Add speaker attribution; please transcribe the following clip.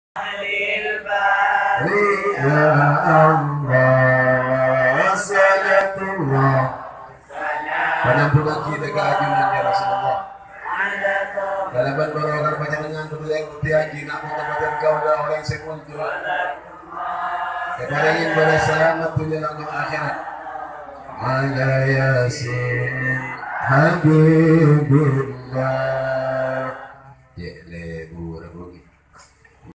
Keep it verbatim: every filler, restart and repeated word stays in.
Speaker 1: Ya Allah, salatullah panampungan kita ke ajunan ya Rasulullah. Dalaman barokah panjenengan berdua yang berjanji nak mengabaikan kau dah orang sekuntur. Kepada yang berselamat dunia dan akhirat. Ala Yasin Habibullah. Ya